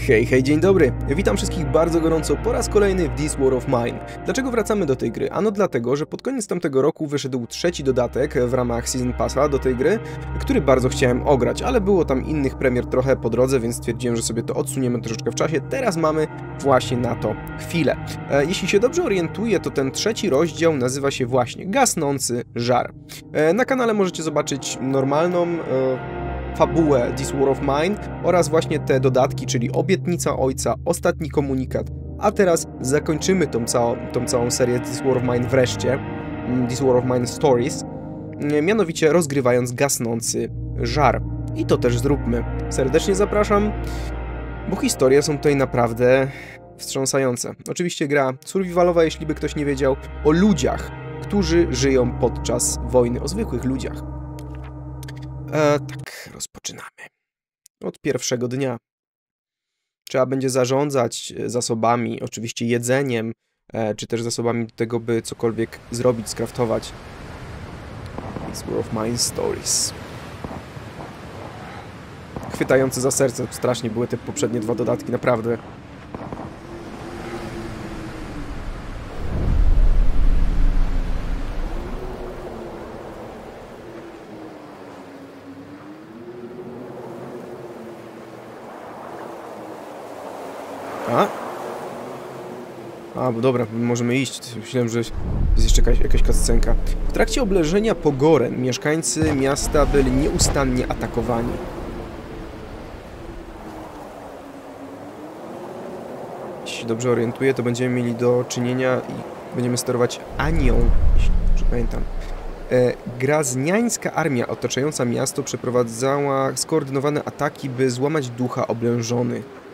Hej, hej, dzień dobry! Witam wszystkich bardzo gorąco po raz kolejny w This War of Mine. Dlaczego wracamy do tej gry? Ano dlatego, że pod koniec tamtego roku wyszedł trzeci dodatek w ramach Season Passa do tej gry, który bardzo chciałem ograć, ale było tam innych premier trochę po drodze, więc stwierdziłem, że sobie to odsuniemy troszeczkę w czasie. Teraz mamy właśnie na to chwilę. Jeśli się dobrze orientuję, to ten trzeci rozdział nazywa się właśnie Gasnący Żar. Na kanale możecie zobaczyć normalną fabułę This War of Mine oraz właśnie te dodatki, czyli Obietnica Ojca, Ostatni Komunikat. A teraz zakończymy tą całą serię This War of Mine wreszcie, This War of Mine Stories, mianowicie rozgrywając Gasnący Żar. I to też zróbmy. Serdecznie zapraszam, bo historie są tutaj naprawdę wstrząsające. Oczywiście gra survivalowa, jeśli by ktoś nie wiedział, o ludziach, którzy żyją podczas wojny, o zwykłych ludziach. Tak, rozpoczynamy. Od pierwszego dnia. Trzeba będzie zarządzać zasobami, oczywiście jedzeniem, czy też zasobami do tego, by cokolwiek zrobić, skraftować. This War of Mine Stories. Chwytające za serce, strasznie były te poprzednie dwa dodatki, naprawdę. Bo dobra, możemy iść. Myślałem, że jest jeszcze jakaś cutscenka. W trakcie obleżenia Pogoren mieszkańcy miasta byli nieustannie atakowani. Jeśli się dobrze orientuję, to będziemy mieli do czynienia i będziemy sterować Anią, jeśli dobrze pamiętam. Grazniańska armia otaczająca miasto przeprowadzała skoordynowane ataki, by złamać ducha oblężonych.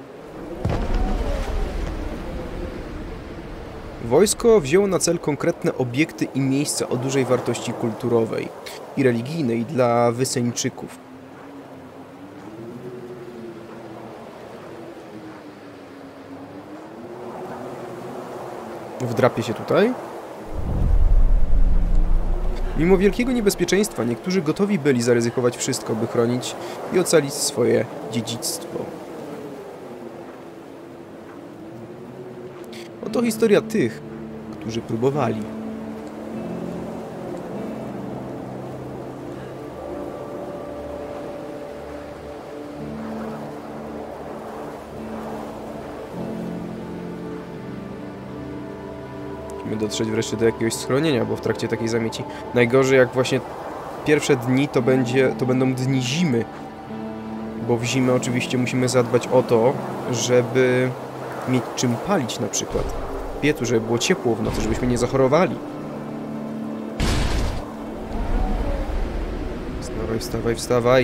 Wojsko wzięło na cel konkretne obiekty i miejsca o dużej wartości kulturowej i religijnej dla Wyseńczyków. Wdrapię się tutaj. Mimo wielkiego niebezpieczeństwa, niektórzy gotowi byli zaryzykować wszystko, by chronić i ocalić swoje dziedzictwo. Oto historia tych, którzy próbowali. Musimy dotrzeć wreszcie do jakiegoś schronienia, bo w trakcie takiej zamieci najgorzej, jak właśnie pierwsze dni to będą dni zimy, bo w zimę oczywiście musimy zadbać o to, żeby mieć czym palić na przykład. W piecu, żeby było ciepło w nocy, żebyśmy nie zachorowali. Wstawaj, wstawaj, wstawaj.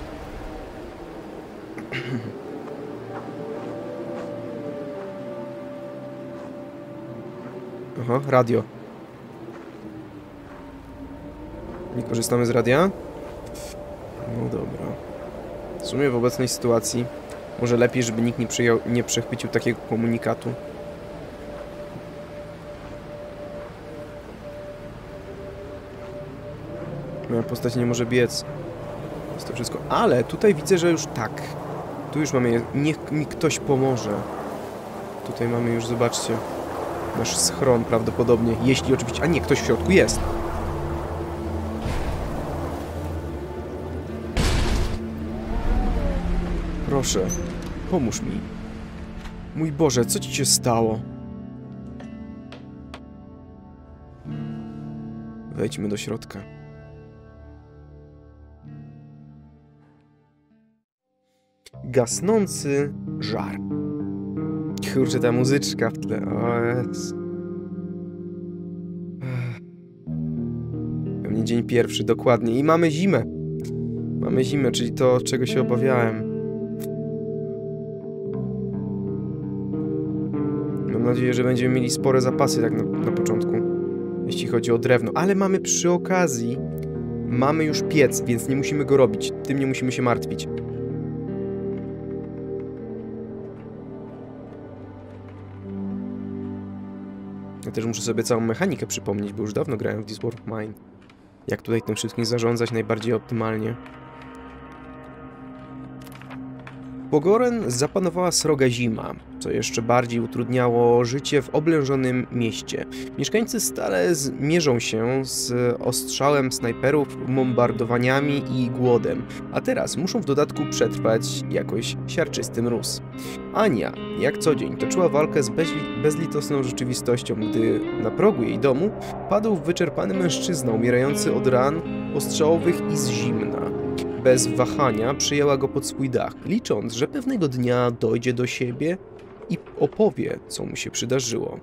Aha, radio. Nie korzystamy z radia? No dobra. W sumie w obecnej sytuacji może lepiej, żeby nikt nie przechwycił takiego komunikatu. Moja postać nie może biec. Jest to wszystko. Ale tutaj widzę, że już tak. Tu już mamy... Niech mi ktoś pomoże. Tutaj mamy już, zobaczcie, nasz schron prawdopodobnie. Jeśli oczywiście... A nie, ktoś w środku jest. Proszę, pomóż mi. Mój Boże, co ci się stało? Wejdźmy do środka. Gasnący żar. Kurczę, ta muzyczka w tle. O jest. Pewnie dzień pierwszy, dokładnie. I mamy zimę. Mamy zimę, czyli to, czego się obawiałem. Mam nadzieję, że będziemy mieli spore zapasy tak na początku, jeśli chodzi o drewno. Ale mamy przy okazji, mamy już piec, więc nie musimy go robić. Tym nie musimy się martwić. Ja też muszę sobie całą mechanikę przypomnieć, bo już dawno grałem w This War of Mine. Jak tutaj tym wszystkim zarządzać najbardziej optymalnie. Bogoren zapanowała sroga zima, co jeszcze bardziej utrudniało życie w oblężonym mieście. Mieszkańcy stale mierzą się z ostrzałem snajperów, bombardowaniami i głodem, a teraz muszą w dodatku przetrwać jakoś siarczysty mróz. Ania, jak co dzień, toczyła walkę z bezlitosną rzeczywistością, gdy na progu jej domu padł wyczerpany mężczyzna umierający od ran ostrzałowych i z zimna. Bez wahania przyjęła go pod swój dach, licząc, że pewnego dnia dojdzie do siebie i opowie, co mu się przydarzyło.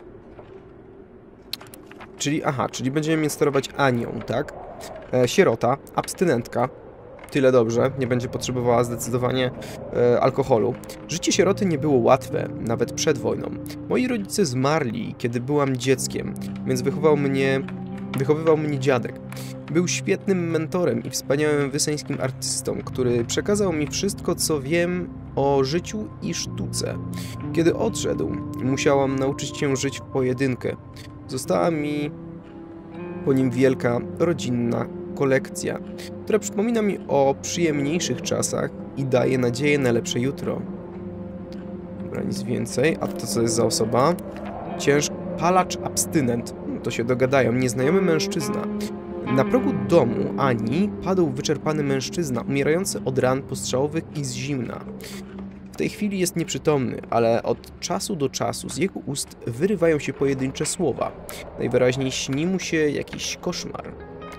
Czyli będziemy mnie sterować Anią, tak? Sierota, abstynentka. Tyle dobrze, nie będzie potrzebowała zdecydowanie alkoholu. Życie sieroty nie było łatwe, nawet przed wojną. Moi rodzice zmarli, kiedy byłam dzieckiem, więc wychowywał mnie dziadek. Był świetnym mentorem i wspaniałym wyseńskim artystą, który przekazał mi wszystko, co wiem o życiu i sztuce. Kiedy odszedł, musiałam nauczyć się żyć w pojedynkę. Została mi po nim wielka, rodzinna kolekcja, która przypomina mi o przyjemniejszych czasach i daje nadzieję na lepsze jutro. Dobra, nic więcej. A to co jest za osoba? Palacz abstynent. To się dogadają. Nieznajomy mężczyzna. Na progu domu Ani padł wyczerpany mężczyzna, umierający od ran postrzałowych i z zimna. W tej chwili jest nieprzytomny, ale od czasu do czasu z jego ust wyrywają się pojedyncze słowa. Najwyraźniej śni mu się jakiś koszmar.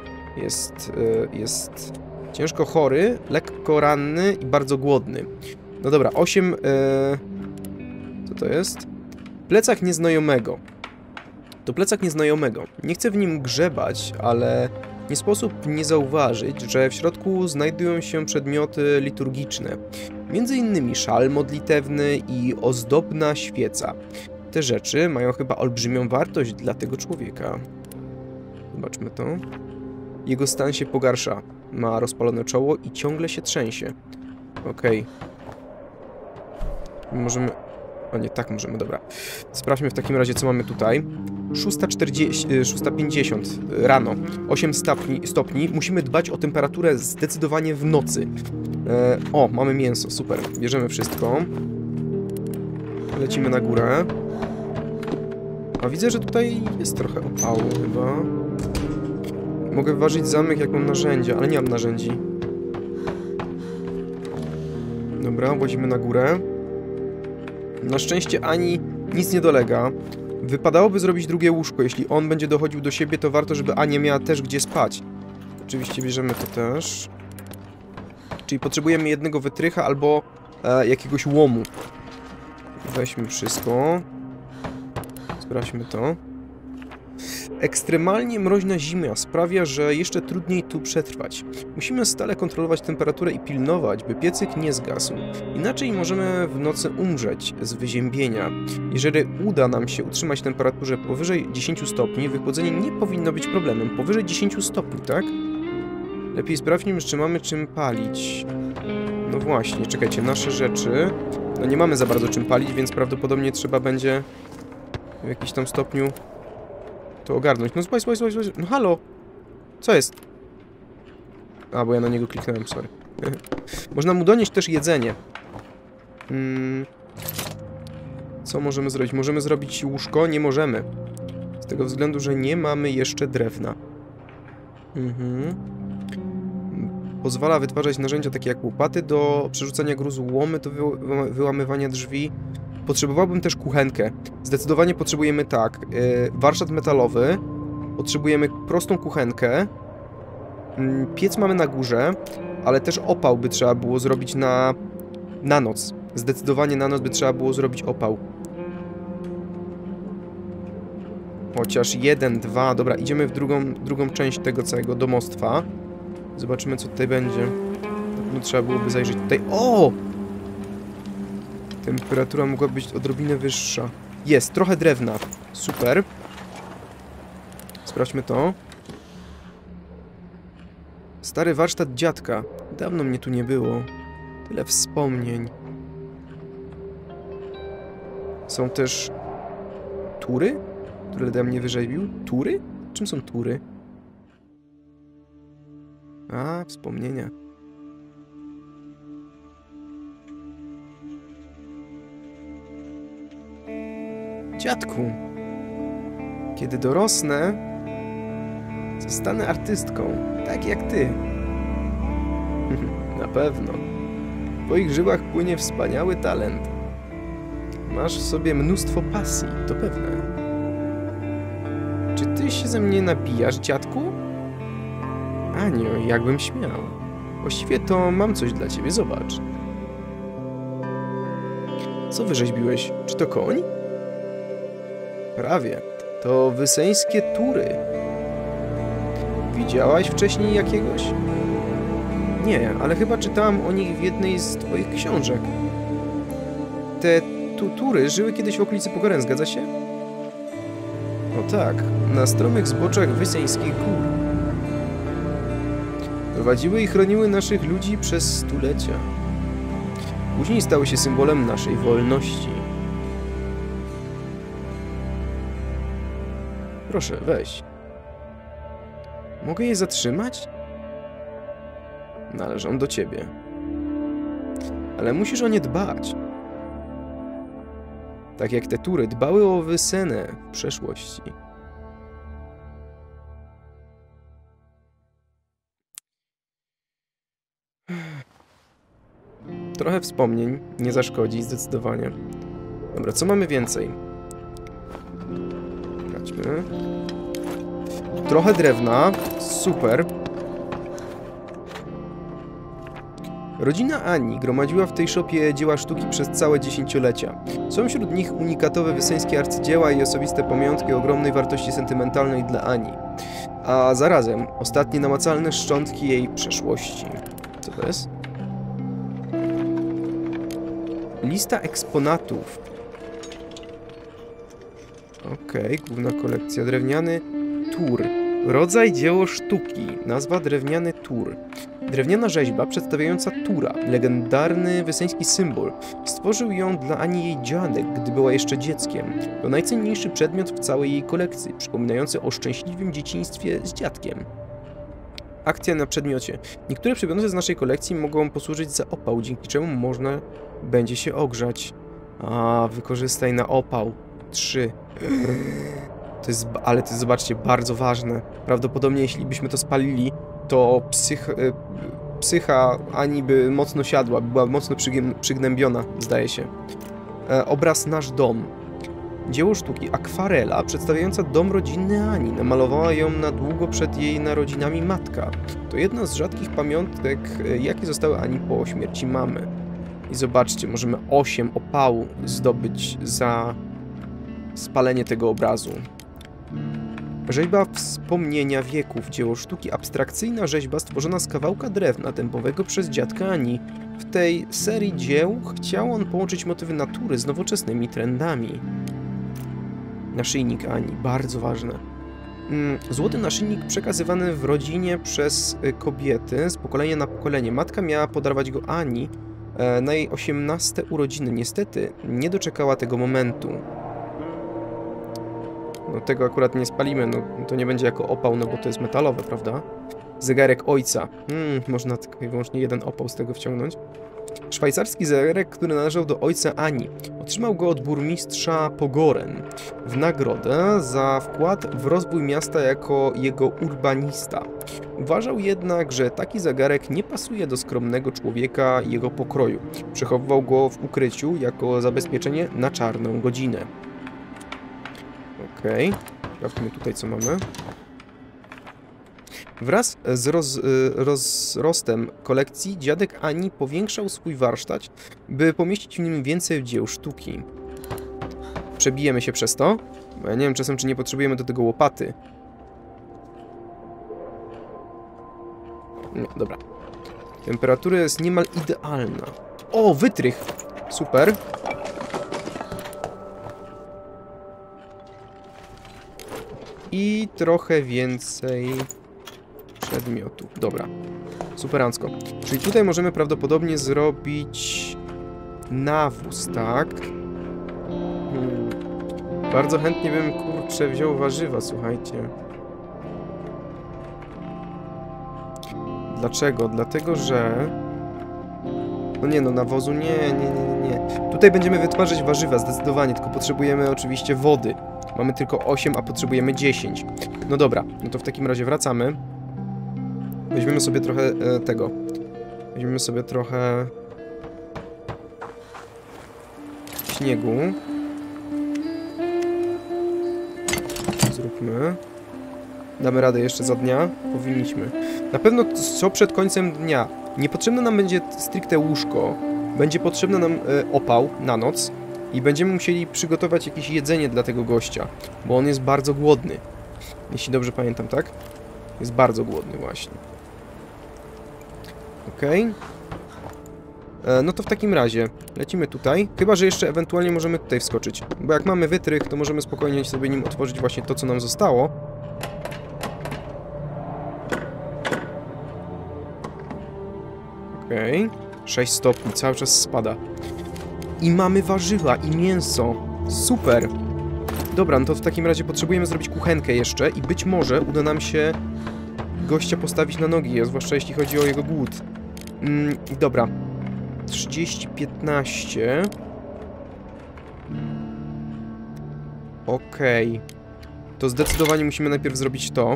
Jest ciężko chory, lekko ranny i bardzo głodny. No dobra, 8... Co to jest? Plecak nieznajomego. To plecak nieznajomego. Nie chcę w nim grzebać, ale nie sposób nie zauważyć, że w środku znajdują się przedmioty liturgiczne. Między innymi szal modlitewny i ozdobna świeca. Te rzeczy mają chyba olbrzymią wartość dla tego człowieka. Zobaczmy to. Jego stan się pogarsza. Ma rozpalone czoło i ciągle się trzęsie. Okej. Możemy... O nie, tak możemy, dobra. Sprawdźmy w takim razie, co mamy tutaj. 6:50 rano. 8 stopni. Musimy dbać o temperaturę zdecydowanie w nocy. O, mamy mięso, super. Bierzemy wszystko. Lecimy na górę. A widzę, że tutaj jest trochę opału chyba. Mogę wyważyć zamek, jak mam narzędzia, ale nie mam narzędzi. Dobra, włazimy na górę. Na szczęście Ani nic nie dolega. Wypadałoby zrobić drugie łóżko. Jeśli on będzie dochodził do siebie, to warto, żeby Ania miała też gdzie spać. Oczywiście bierzemy to też. Czyli potrzebujemy jednego wytrycha albo jakiegoś łomu. Weźmy wszystko. Sprawdźmy to. Ekstremalnie mroźna zima sprawia, że jeszcze trudniej tu przetrwać. Musimy stale kontrolować temperaturę i pilnować, by piecyk nie zgasł. Inaczej możemy w nocy umrzeć z wyziębienia. Jeżeli uda nam się utrzymać temperaturę powyżej 10 stopni, wychłodzenie nie powinno być problemem. Powyżej 10 stopni, tak? Lepiej sprawdźmy, czy mamy czym palić. No właśnie, czekajcie, nasze rzeczy... No nie mamy za bardzo czym palić, więc prawdopodobnie trzeba będzie w jakimś tam stopniu to ogarnąć. No spójrz. No halo! Co jest? A, bo ja na niego kliknąłem, sorry. Można mu donieść też jedzenie. Co możemy zrobić? Możemy zrobić łóżko? Nie możemy. Z tego względu, że nie mamy jeszcze drewna. Pozwala wytwarzać narzędzia takie jak łopaty do przerzucania gruzu, łomy do wyłamywania drzwi. Potrzebowałbym też kuchenkę. Zdecydowanie potrzebujemy tak. Warsztat metalowy. Potrzebujemy prostą kuchenkę. Piec mamy na górze, ale też opał by trzeba było zrobić na noc. Zdecydowanie na noc by trzeba było zrobić opał. Chociaż 1, 2... Dobra, idziemy w drugą część tego całego domostwa. Zobaczymy, co tutaj będzie. No, trzeba byłoby zajrzeć tutaj. O! Temperatura mogła być odrobinę wyższa. Jest, trochę drewna. Super. Sprawdźmy to. Stary warsztat dziadka. Dawno mnie tu nie było. Tyle wspomnień. Są też... tury? Które Leda mnie wyrzeźbił? Tury? Czym są tury? A, wspomnienia. Dziadku, kiedy dorosnę, zostanę artystką, tak jak ty. Na pewno. W twoich żyłach płynie wspaniały talent. Masz w sobie mnóstwo pasji, to pewne. Czy ty się ze mnie nabijasz, dziadku? Anio, jakbym śmiał. Właściwie to mam coś dla ciebie, zobacz. Co wyrzeźbiłeś? Czy to koń? Prawie. To wyseńskie tury. Widziałaś wcześniej jakiegoś? Nie, ale chyba czytałam o nich w jednej z twoich książek. Te tury żyły kiedyś w okolicy Pogoren, zgadza się? No tak, na stromych zboczach wyseńskich gór. Prowadziły i chroniły naszych ludzi przez stulecia. Później stały się symbolem naszej wolności. Proszę, weź. Mogę je zatrzymać? Należą do ciebie. Ale musisz o nie dbać. Tak jak te tury dbały o Wysenę w przeszłości. Trochę wspomnień nie zaszkodzi, zdecydowanie. Dobra, co mamy więcej? Sprawdźmy. Trochę drewna. Super. Rodzina Ani gromadziła w tej szopie dzieła sztuki przez całe dziesięciolecia. Są wśród nich unikatowe wyseńskie arcydzieła i osobiste pamiątki ogromnej wartości sentymentalnej dla Ani. A zarazem ostatnie namacalne szczątki jej przeszłości. Co to jest? Lista eksponatów. Okej, główna kolekcja. Drewniany tur. Rodzaj dzieło sztuki. Nazwa drewniany tur. Drewniana rzeźba przedstawiająca tura, legendarny wyseński symbol. Stworzył ją dla Ani jej dziadek, gdy była jeszcze dzieckiem. To najcenniejszy przedmiot w całej jej kolekcji, przypominający o szczęśliwym dzieciństwie z dziadkiem. Akcja na przedmiocie. Niektóre przedmioty z naszej kolekcji mogą posłużyć za opał, dzięki czemu można będzie się ogrzać. A, wykorzystaj na opał. 3. Ale to jest, zobaczcie, bardzo ważne. Prawdopodobnie jeśli byśmy to spalili, to psycha Ani by mocno siadła, była mocno przygnębiona, zdaje się. Obraz Nasz dom. Dzieło sztuki akwarela przedstawiająca dom rodzinny Ani. Namalowała ją na długo przed jej narodzinami matka. To jedna z rzadkich pamiątek, jakie zostały Ani po śmierci mamy. I zobaczcie, możemy 8 opału zdobyć za spalenie tego obrazu. Rzeźba wspomnienia wieków. Dzieło sztuki abstrakcyjna rzeźba stworzona z kawałka drewna dębowego przez dziadka Ani. W tej serii dzieł chciał on połączyć motywy natury z nowoczesnymi trendami. Naszyjnik Ani. Bardzo ważne. Złoty naszyjnik przekazywany w rodzinie przez kobiety z pokolenia na pokolenie. Matka miała podarować go Ani na jej 18 urodziny. Niestety nie doczekała tego momentu. No tego akurat nie spalimy, no to nie będzie jako opał, no bo to jest metalowe, prawda? Zegarek ojca. Można tylko i wyłącznie jeden opał z tego wciągnąć. Szwajcarski zegarek, który należał do ojca Ani. Otrzymał go od burmistrza Pogoren w nagrodę za wkład w rozwój miasta jako jego urbanista. Uważał jednak, że taki zegarek nie pasuje do skromnego człowieka i jego pokroju. Przechowywał go w ukryciu jako zabezpieczenie na czarną godzinę. Okej, sprawdźmy tutaj, co mamy. Wraz z rozrostem kolekcji dziadek Ani powiększał swój warsztat, by pomieścić w nim więcej dzieł sztuki. Przebijemy się przez to, bo ja nie wiem czasem, czy nie potrzebujemy do tego łopaty. Nie, dobra. Temperatura jest niemal idealna. O, wytrych! Super. I trochę więcej przedmiotów. Dobra. Superancko. Czyli tutaj możemy prawdopodobnie zrobić nawóz, tak? Bardzo chętnie bym, kurczę, wziął warzywa, słuchajcie. Dlaczego? Dlatego, że... No nie, no nawozu nie. tutaj będziemy wytwarzać warzywa, zdecydowanie, tylko potrzebujemy oczywiście wody. Mamy tylko 8, a potrzebujemy 10. No dobra, no to w takim razie wracamy. Weźmiemy sobie trochę tego. Weźmiemy sobie trochę śniegu. Zróbmy. Damy radę jeszcze za dnia? Powinniśmy. Na pewno co przed końcem dnia. Niepotrzebne nam będzie stricte łóżko. Będzie potrzebny nam opał na noc. I będziemy musieli przygotować jakieś jedzenie dla tego gościa. Bo on jest bardzo głodny. Jeśli dobrze pamiętam, tak? Jest bardzo głodny właśnie. Okej. No to w takim razie lecimy tutaj. Chyba że jeszcze ewentualnie możemy tutaj wskoczyć. Bo jak mamy wytrych, to możemy spokojnie sobie nim otworzyć właśnie to, co nam zostało. Okej. 6 stopni, cały czas spada. I mamy warzywa i mięso. Super. Dobra, no to w takim razie potrzebujemy zrobić kuchenkę jeszcze i być może uda nam się gościa postawić na nogi, a zwłaszcza jeśli chodzi o jego głód. Dobra. 30, 15. Okej. To zdecydowanie musimy najpierw zrobić to.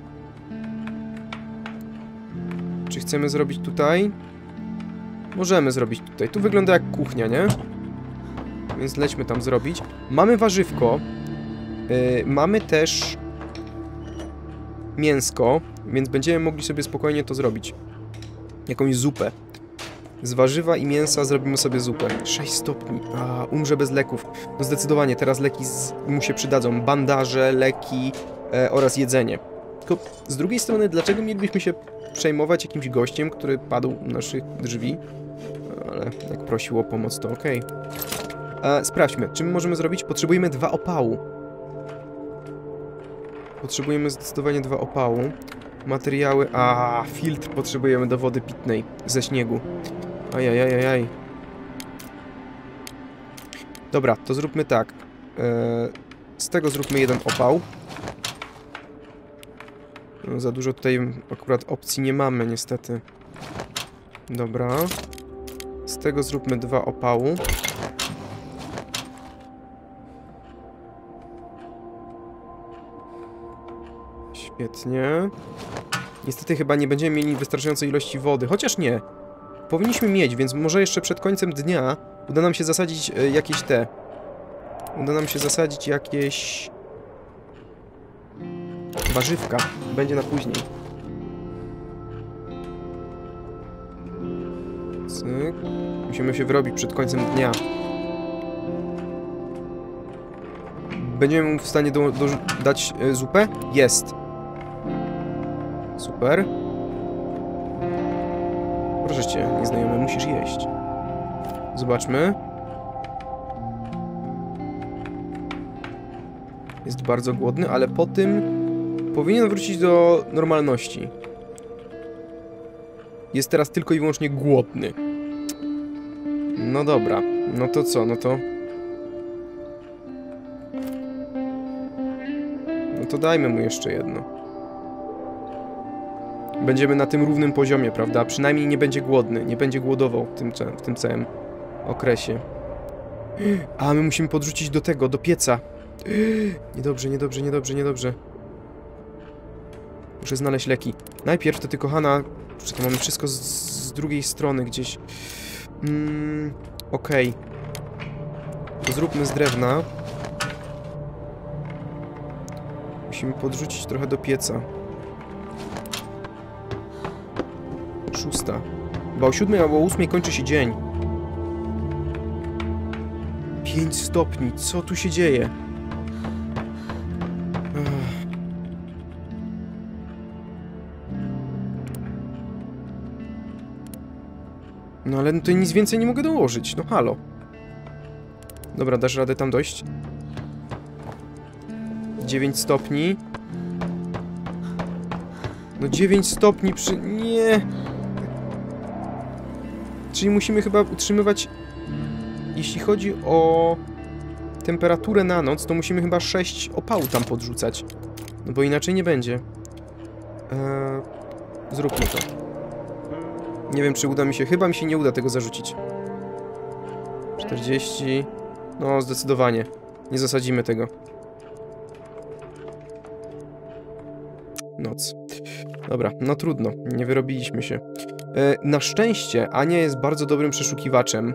Czy chcemy zrobić tutaj? Możemy zrobić tutaj. Tu wygląda jak kuchnia, nie? Więc lećmy tam zrobić. Mamy warzywko. Mamy też mięsko, więc będziemy mogli sobie spokojnie to zrobić. Jakąś zupę. Z warzywa i mięsa zrobimy sobie zupę. 6 stopni. Umrze bez leków. No zdecydowanie, teraz leki mu się przydadzą. Bandaże, leki oraz jedzenie. Tylko z drugiej strony, dlaczego mielibyśmy się przejmować jakimś gościem, który padł u naszych drzwi? Ale jak prosił o pomoc, to okej. Sprawdźmy, czym możemy zrobić? Potrzebujemy 2 opału. Potrzebujemy zdecydowanie 2 opału. Materiały... filtr potrzebujemy do wody pitnej ze śniegu. Ajajajajaj. Dobra, to zróbmy tak. Z tego zróbmy 1 opał. No, za dużo tutaj akurat opcji nie mamy, niestety. Dobra. Z tego zróbmy 2 opału. Świetnie. Niestety chyba nie będziemy mieli wystarczającej ilości wody, chociaż nie. Powinniśmy mieć, więc może jeszcze przed końcem dnia uda nam się zasadzić jakieś te... Uda nam się zasadzić jakieś... warzywka. Będzie na później. Cyk. Musimy się wyrobić przed końcem dnia. Będziemy mu w stanie dać zupę? Jest. Super. Proszę cię, nieznajomy, musisz jeść. Zobaczmy. Jest bardzo głodny, ale po tym powinien wrócić do normalności. Jest teraz tylko i wyłącznie głodny. No dobra. No to co? No to dajmy mu jeszcze jedno. Będziemy na tym równym poziomie, prawda? Przynajmniej nie będzie głodny, nie będzie głodował w tym całym okresie. A, my musimy podrzucić do tego, do pieca. Niedobrze, niedobrze, niedobrze, niedobrze. Muszę znaleźć leki. Najpierw to ty, kochana... Czy to mamy wszystko z drugiej strony gdzieś. Okej. To zróbmy z drewna. Musimy podrzucić trochę do pieca. 6. Chyba o 7 albo o 8 kończy się dzień. 5 stopni. Co tu się dzieje? No ale tutaj nic więcej nie mogę dołożyć. No halo. Dobra, dasz radę tam dojść? 9 stopni. No 9 stopni przy... Nie. Czyli musimy chyba utrzymywać... Jeśli chodzi o temperaturę na noc, to musimy chyba 6 opału tam podrzucać. No bo inaczej nie będzie. Zróbmy to. Nie wiem, czy uda mi się... Chyba mi się nie uda tego zarzucić. 40. No, zdecydowanie. Nie zasadzimy tego. Noc. Dobra, no trudno. Nie wyrobiliśmy się. Na szczęście Ania jest bardzo dobrym przeszukiwaczem.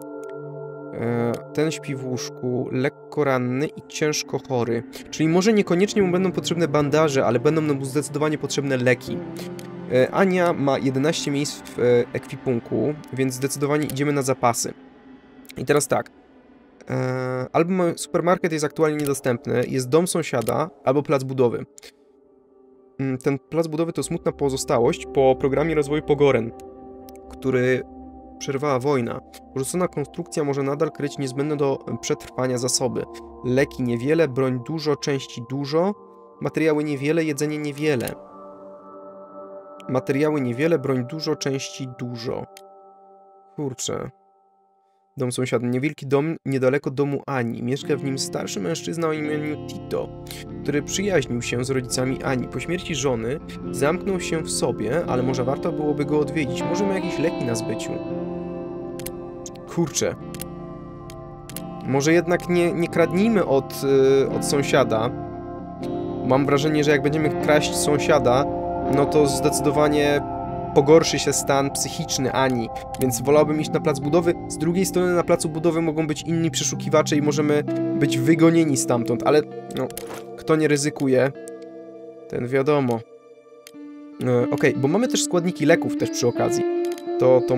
Ten śpi w łóżku, lekko ranny i ciężko chory. Czyli może niekoniecznie mu będą potrzebne bandaże, ale będą mu zdecydowanie potrzebne leki. Ania ma 11 miejsc w ekwipunku, więc zdecydowanie idziemy na zapasy. I teraz tak. Albo supermarket jest aktualnie niedostępny, jest dom sąsiada, albo plac budowy. Ten plac budowy to smutna pozostałość po programie rozwoju Pogoren, który przerwała wojna. Porzucona konstrukcja może nadal kryć niezbędne do przetrwania zasoby. Leki niewiele, broń dużo, części dużo, materiały niewiele, jedzenie niewiele. Materiały niewiele, broń dużo, części dużo. Kurczę. Dom sąsiada. Niewielki dom niedaleko domu Ani. Mieszka w nim starszy mężczyzna o imieniu Tito, który przyjaźnił się z rodzicami Ani. Po śmierci żony zamknął się w sobie, ale może warto byłoby go odwiedzić. Może ma jakieś leki na zbyciu. Kurczę. Może jednak nie kradnijmy od sąsiada. Mam wrażenie, że jak będziemy kraść sąsiada, no to zdecydowanie pogorszy się stan psychiczny Ani, więc wolałbym iść na plac budowy. Z drugiej strony na placu budowy mogą być inni przeszukiwacze i możemy być wygonieni stamtąd, ale no, kto nie ryzykuje, ten wiadomo. Okej, bo mamy też składniki leków też przy okazji. To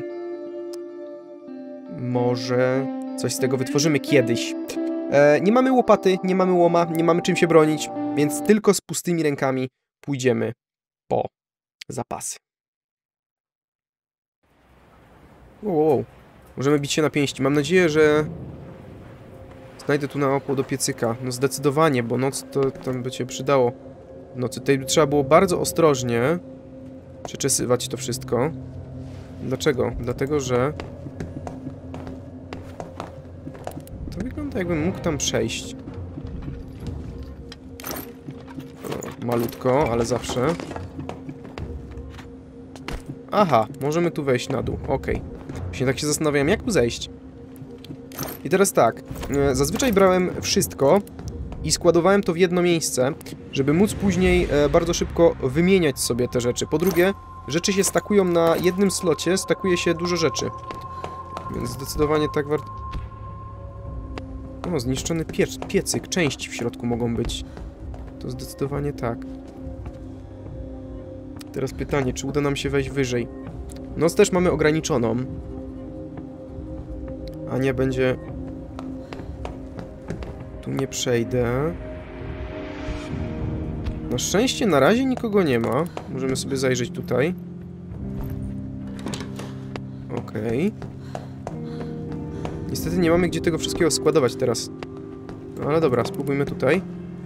może coś z tego wytworzymy kiedyś. Nie mamy łopaty, nie mamy łoma, nie mamy czym się bronić, więc tylko z pustymi rękami pójdziemy po zapasy. Wow. Możemy bić się na pięści. Mam nadzieję, że znajdę tu na opół do piecyka. No zdecydowanie, bo noc to tam by się przydało. W nocy tutaj trzeba było bardzo ostrożnie przeczesywać to wszystko. Dlaczego? Dlatego, że to wygląda, jakbym mógł tam przejść. O, malutko, ale zawsze. Aha, możemy tu wejść na dół. Okej. Właśnie tak się zastanawiałem, jak tu zejść. I teraz tak. Zazwyczaj brałem wszystko i składowałem to w jedno miejsce, żeby móc później bardzo szybko wymieniać sobie te rzeczy. Po drugie, rzeczy się stakują na jednym slocie, stakuje się dużo rzeczy. Więc zdecydowanie tak warto... O, zniszczony piecyk. Części w środku mogą być. To zdecydowanie tak. Teraz pytanie, czy uda nam się wejść wyżej? Noc też mamy ograniczoną. Ania będzie... Tu nie przejdę. Na szczęście na razie nikogo nie ma. Możemy sobie zajrzeć tutaj. Okej. Niestety nie mamy gdzie tego wszystkiego składować teraz. No ale dobra, spróbujmy tutaj.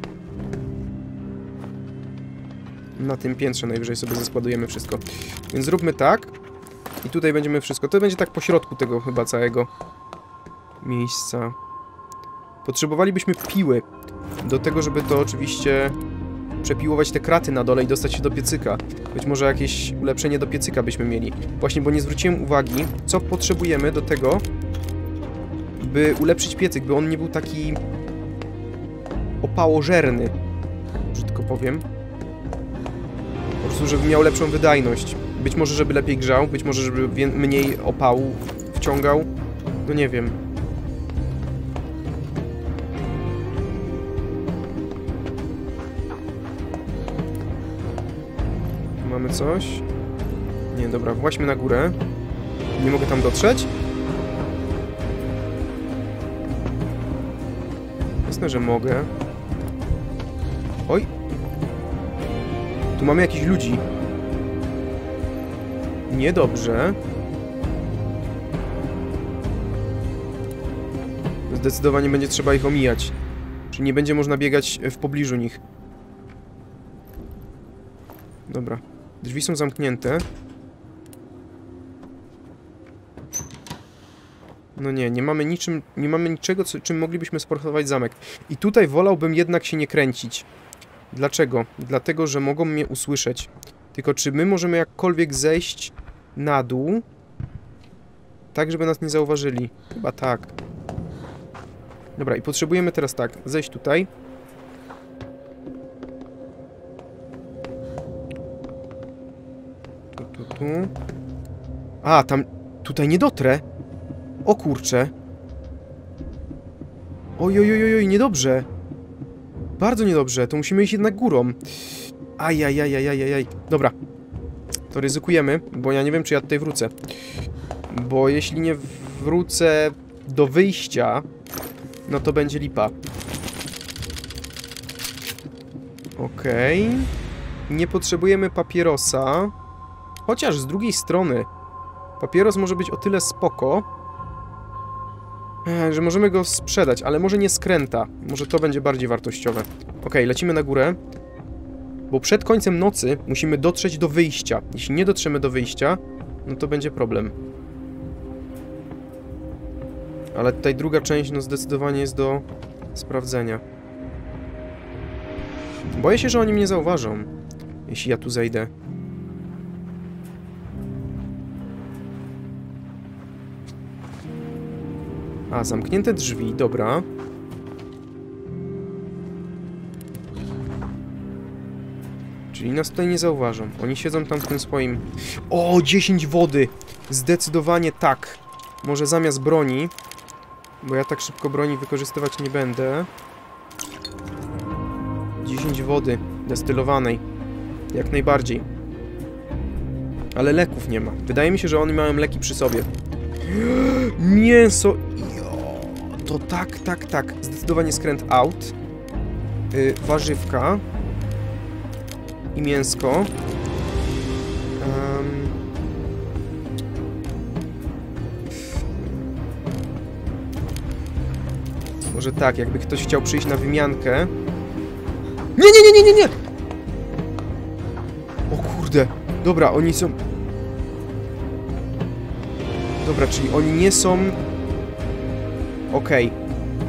Na tym piętrze najwyżej sobie zeskładujemy wszystko. Więc zróbmy tak. I tutaj będziemy wszystko. To będzie tak po środku tego chyba całego miejsca. Potrzebowalibyśmy piły. Do tego, żeby to oczywiście przepiłować te kraty na dole i dostać się do piecyka. Być może jakieś ulepszenie do piecyka byśmy mieli. Właśnie, bo nie zwróciłem uwagi, co potrzebujemy do tego, by ulepszyć piecyk, by on nie był taki opałożerny, brzydko powiem. Po prostu, żeby miał lepszą wydajność. Być może, żeby lepiej grzał, być może, żeby mniej opału wciągał. No nie wiem. Tu mamy coś. Nie, dobra, właźmy na górę. Nie mogę tam dotrzeć? Jasne, że mogę. Oj! Tu mamy jakichś ludzi. Niedobrze. Zdecydowanie będzie trzeba ich omijać. Czyli nie będzie można biegać w pobliżu nich. Dobra. Drzwi są zamknięte. No nie mamy niczego, czym moglibyśmy sforsować zamek. I tutaj wolałbym jednak się nie kręcić. Dlaczego? Dlatego, że mogą mnie usłyszeć. Tylko czy my możemy jakkolwiek zejść na dół? tak, żeby nas nie zauważyli. Chyba tak. Dobra, i potrzebujemy teraz tak, zejść tutaj. Tu. A, tam... Tutaj nie dotrę. O kurcze. Oj, niedobrze. Bardzo niedobrze, to musimy iść jednak górą. Ajajajajajajaj. Dobra. To ryzykujemy, bo ja nie wiem, czy ja tutaj wrócę. Bo jeśli nie wrócę do wyjścia, no to będzie lipa. Okej. Nie potrzebujemy papierosa. Chociaż z drugiej strony papieros może być o tyle spoko, że możemy go sprzedać, ale może nie skręta. Może to będzie bardziej wartościowe. Okej, lecimy na górę. Bo przed końcem nocy musimy dotrzeć do wyjścia. Jeśli nie dotrzemy do wyjścia, no to będzie problem. Ale tutaj druga część, no zdecydowanie jest do sprawdzenia. Boję się, że oni mnie zauważą, jeśli ja tu zejdę. A, zamknięte drzwi, dobra. Czyli nas tutaj nie zauważą. Oni siedzą tam w tym swoim... O, 10 wody! Zdecydowanie tak. Może zamiast broni, bo ja tak szybko broni wykorzystywać nie będę. 10 wody destylowanej. Jak najbardziej. Ale leków nie ma. Wydaje mi się, że oni mają leki przy sobie. Mięso! To tak. Zdecydowanie skręt out. Warzywka. I mięsko. Może tak, jakby ktoś chciał przyjść na wymiankę. Nie! O kurde. Dobra, oni są... Dobra, czyli oni nie są... Okej.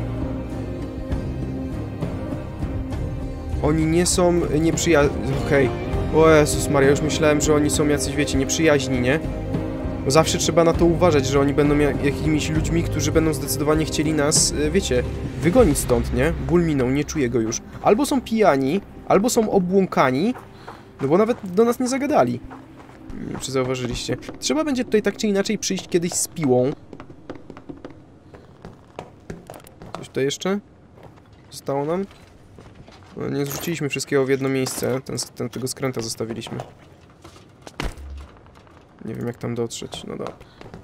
Oni nie są nieprzyjaźni... Okej. O Jezus Maria, już myślałem, że oni są jacyś, wiecie, nieprzyjaźni, nie? Bo zawsze trzeba na to uważać, że oni będą jakimiś ludźmi, którzy będą zdecydowanie chcieli nas, wiecie, wygonić stąd, nie? Ból minął, nie czuję go już. Albo są pijani, albo są obłąkani, no bo nawet do nas nie zagadali. Nie wiem, czy zauważyliście. Trzeba będzie tutaj tak czy inaczej przyjść kiedyś z piłą. Coś tutaj jeszcze? Zostało nam? No, nie zrzuciliśmy wszystkiego w jedno miejsce. Tego skręta zostawiliśmy. Nie wiem, jak tam dotrzeć. No dobra.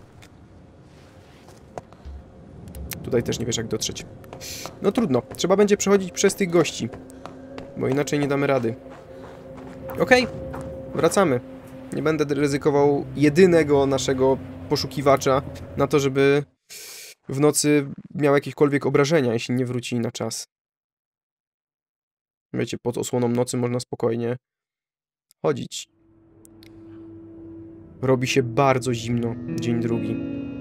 Tutaj też nie wiesz, jak dotrzeć. No trudno. Trzeba będzie przechodzić przez tych gości. Bo inaczej nie damy rady. Okej. Wracamy. Nie będę ryzykował jedynego naszego poszukiwacza na to, żeby w nocy miał jakiekolwiek obrażenia, jeśli nie wróci na czas. Wiecie, pod osłoną nocy można spokojnie chodzić. Robi się bardzo zimno. Dzień drugi.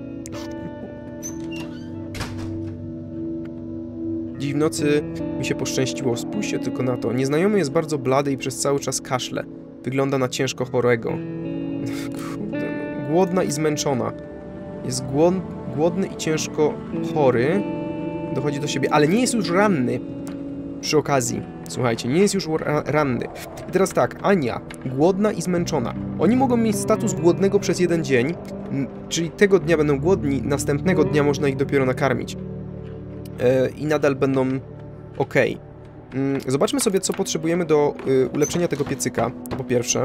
Dziś w nocy mi się poszczęściło. Spójrzcie tylko na to. Nieznajomy jest bardzo blady i przez cały czas kaszle. Wygląda na ciężko chorego. Kurde, no. Głodna i zmęczona. Jest głodny i ciężko chory. Dochodzi do siebie, ale nie jest już ranny. Przy okazji, słuchajcie, nie jest już ranny. I teraz tak, Ania, głodna i zmęczona. Oni mogą mieć status głodnego przez jeden dzień, czyli tego dnia będą głodni, następnego dnia można ich dopiero nakarmić. I nadal będą ok. Zobaczmy sobie, co potrzebujemy do ulepszenia tego piecyka. To po pierwsze.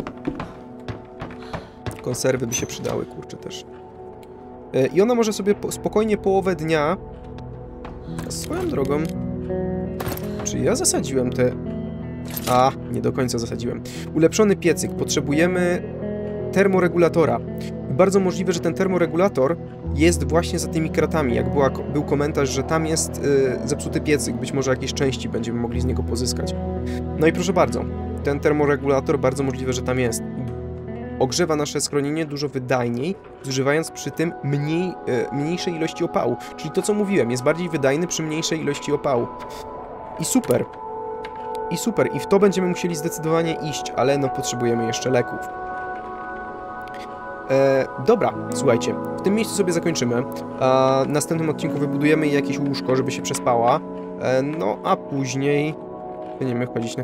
Konserwy by się przydały, kurczę, też. I ona może sobie spokojnie połowę dnia... Swoją drogą... Czy ja zasadziłem te... A, nie do końca zasadziłem. Ulepszony piecyk. Potrzebujemy termoregulatora. Bardzo możliwe, że ten termoregulator jest właśnie za tymi kratami. Jak był komentarz, że tam jest zepsuty piecyk. Być może jakieś części będziemy mogli z niego pozyskać. No i proszę bardzo. Ten termoregulator bardzo możliwe, że tam jest. Ogrzewa nasze schronienie dużo wydajniej, zużywając przy tym mniejszej ilości opału. Czyli to, co mówiłem, jest bardziej wydajny przy mniejszej ilości opału. I super. I super. I w to będziemy musieli zdecydowanie iść, ale no potrzebujemy jeszcze leków. Dobra, słuchajcie, w tym miejscu sobie zakończymy. W następnym odcinku wybudujemy jej jakieś łóżko, żeby się przespała. No, a później będziemy wchodzić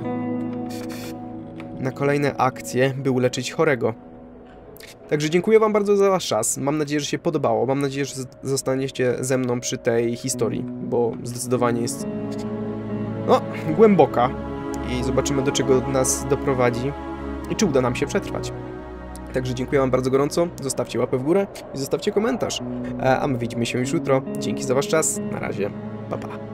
na kolejne akcje, by uleczyć chorego. Także dziękuję wam bardzo za wasz czas. Mam nadzieję, że się podobało. Mam nadzieję, że zostaniecie ze mną przy tej historii, bo zdecydowanie jest głęboka i zobaczymy, do czego nas doprowadzi i czy uda nam się przetrwać. Także dziękuję wam bardzo gorąco. Zostawcie łapę w górę i zostawcie komentarz. A my widzimy się już jutro. Dzięki za wasz czas. Na razie. Pa, pa.